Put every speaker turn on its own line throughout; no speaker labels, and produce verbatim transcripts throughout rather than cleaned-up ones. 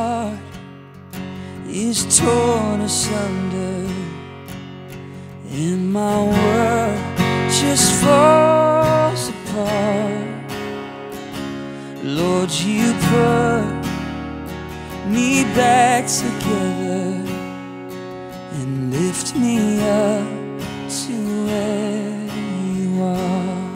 heart is torn asunder, and my world just falls apart. Lord, you put me back together and lift me up to where you are.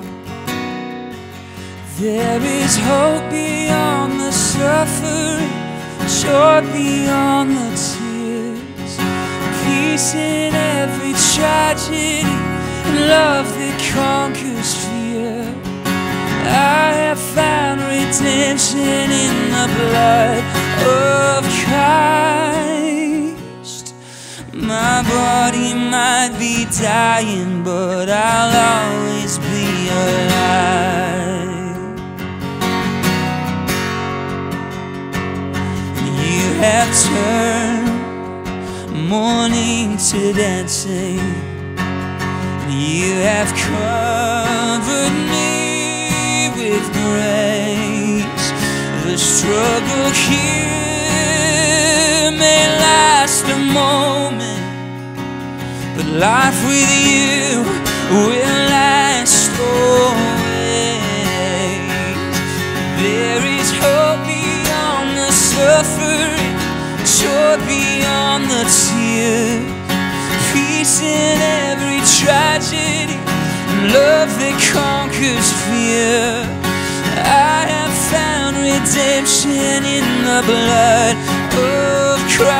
There is hope beyond the suffering, joy beyond the tears, peace in every tragedy, and love that conquers fear. I have found redemption in the blood of Christ. My body might be dying, but I'll always be alive. You have turned mourning to dancing, you have covered me with grace. The struggle here may last a moment, but life with you will last always. There is hope beyond the suffering, joy beyond the tears, peace in every tragedy, love that conquers fear. I have found redemption in the blood of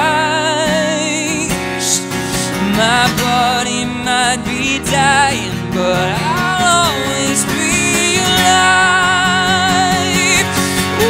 Christ. My body might be dying, but I'll always be alive. Oh,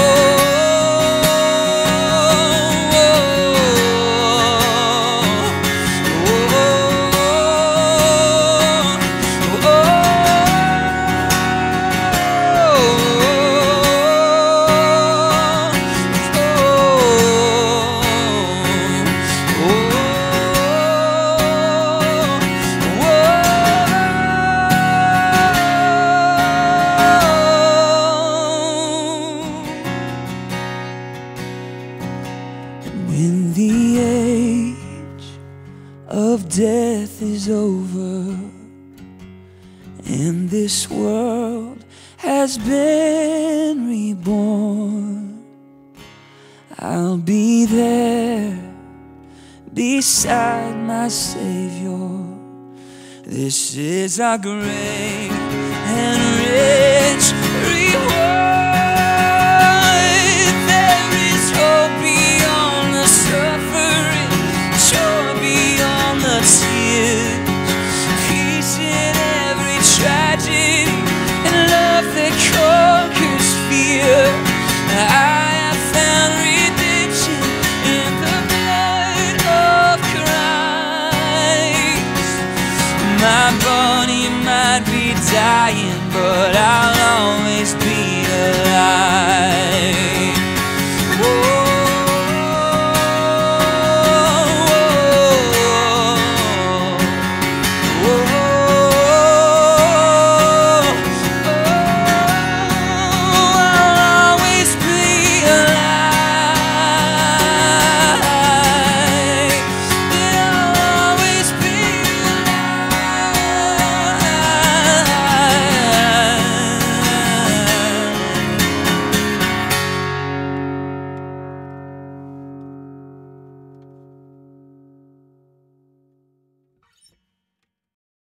when the age of death is over and this world has been reborn, I'll be there beside my Savior. This is our great and rich reward. There is hope beyond the suffering, joy beyond the tears, peace in every tragedy, and love that conquers fear. I have found redemption in the blood of Christ. My body might be dying, but I'll always be